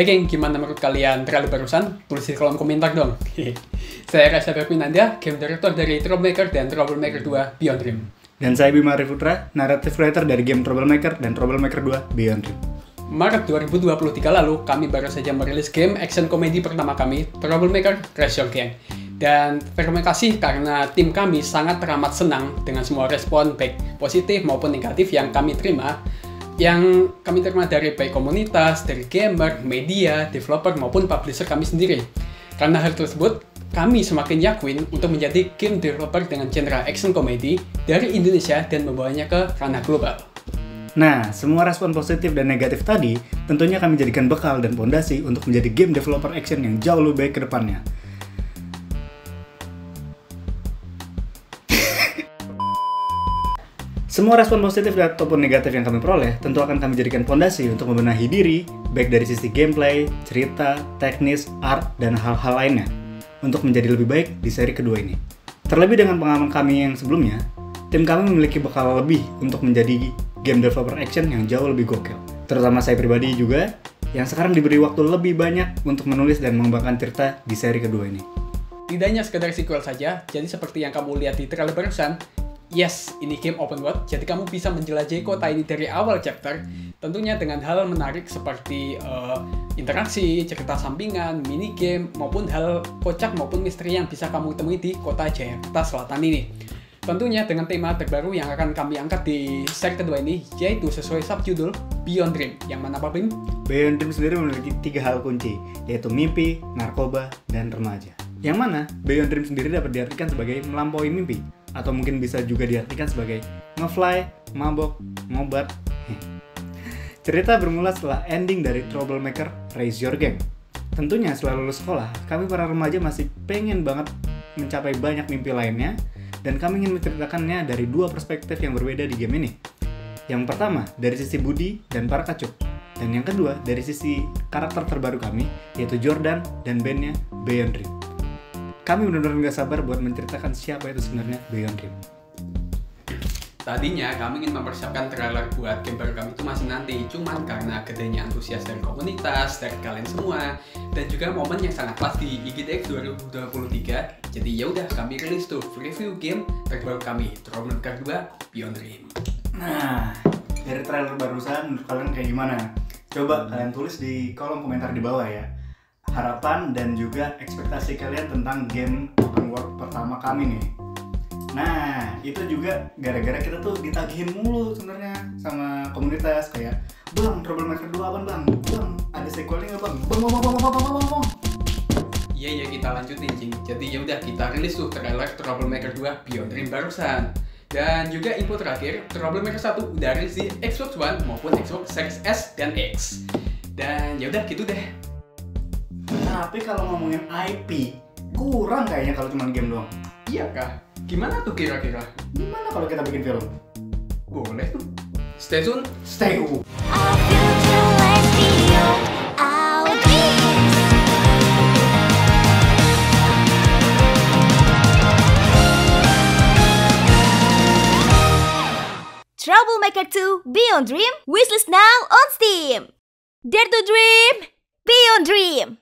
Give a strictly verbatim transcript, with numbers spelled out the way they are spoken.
Hai geng, gimana menurut kalian trailer barusan? Tulis di kolom komentar dong. Saya Reza Berpinandia, game director dari Troublemaker dan Troublemaker dua Beyond Dream. Dan saya Bima Riputra, narrative writer dari game Troublemaker dan Troublemaker dua Beyond Dream. Maret dua ribu dua puluh tiga lalu, kami baru saja merilis game action komedi pertama kami, Troublemaker Crash Your Gang. Dan terima kasih karena tim kami sangat teramat senang dengan semua respon baik positif maupun negatif yang kami terima. Yang kami terima dari baik komunitas, dari gamer, media, developer maupun publisher kami sendiri. Karena hal tersebut, kami semakin yakin untuk menjadi game developer dengan genre action komedi dari Indonesia dan membawanya ke ranah global. Nah, semua respon positif dan negatif tadi tentunya kami jadikan bekal dan fondasi untuk menjadi game developer action yang jauh lebih baik ke depannya. Semua respon positif ataupun negatif yang kami peroleh tentu akan kami jadikan fondasi untuk membenahi diri, baik dari sisi gameplay, cerita, teknis, art, dan hal-hal lainnya, untuk menjadi lebih baik di seri kedua ini. Terlebih dengan pengalaman kami yang sebelumnya, tim kami memiliki bekal lebih untuk menjadi game developer action yang jauh lebih gokil. Terutama saya pribadi juga, yang sekarang diberi waktu lebih banyak untuk menulis dan mengembangkan cerita di seri kedua ini. Tidak hanya sekedar sequel saja, jadi seperti yang kamu lihat di trailer barusan, yes, ini game open world, jadi kamu bisa menjelajahi kota ini dari awal chapter, tentunya dengan hal menarik seperti uh, interaksi, cerita sampingan, mini game, maupun hal kocak maupun misteri yang bisa kamu temui di kota Jakarta Selatan ini. Tentunya dengan tema terbaru yang akan kami angkat di seri kedua ini, yaitu sesuai subjudul Beyond Dream, yang mana apa, Bim? Beyond Dream sendiri memiliki tiga hal kunci, yaitu mimpi, narkoba, dan remaja. Yang mana Beyond Dream sendiri dapat diartikan sebagai melampaui mimpi, atau mungkin bisa juga diartikan sebagai ngefly, mabok, ngobat. Cerita bermula setelah ending dari Troublemaker Raise Your Gang. Tentunya setelah lulus sekolah, kami para remaja masih pengen banget mencapai banyak mimpi lainnya, dan kami ingin menceritakannya dari dua perspektif yang berbeda di game ini. Yang pertama, dari sisi Budi dan para kacup. Dan yang kedua, dari sisi karakter terbaru kami, yaitu Jordan dan bandnya Beyond Dream. Kami benar-benar gak sabar buat menceritakan siapa itu sebenarnya Beyond Dream. Tadinya kami ingin mempersiapkan trailer buat game baru kami itu masih nanti, cuman karena gedenya antusias dari komunitas, dari kalian semua, dan juga momen yang sangat pas di I G D X dua ribu dua puluh tiga, jadi ya udah kami rilis tuh review game terbaru kami, Troublemaker dua Beyond Dream. Nah, dari trailer barusan menurut kalian kayak gimana? Coba kalian tulis di kolom komentar di bawah ya. Harapan dan juga ekspektasi kalian tentang game open world pertama kami nih. Nah, itu juga gara-gara kita tuh ditagihin mulu sebenarnya sama komunitas kayak, "Bang, Troublemaker dua apa, Bang? Bang, ada sequelnya nggak, Bang? Bang, bang, bang, bang, bang, bang, bang." Iya ya kita lanjutin, Cing. Jadi ya udah kita rilis tuh trailer Troublemaker dua Beyond Dream barusan. Dan juga info terakhir, Troublemaker satu udah rilis di Xbox One maupun Xbox Series S dan X. Dan ya udah gitu deh. Tapi kalau ngomongin I P, kurang kayaknya kalau cuma game doang. Iya kah? Gimana tuh kira-kira? Gimana kalau kita bikin film? Boleh tuh. Stay tune. Stay tune. Troublemaker two Beyond Dream wishlist now on Steam. Dare to dream, Beyond Dream.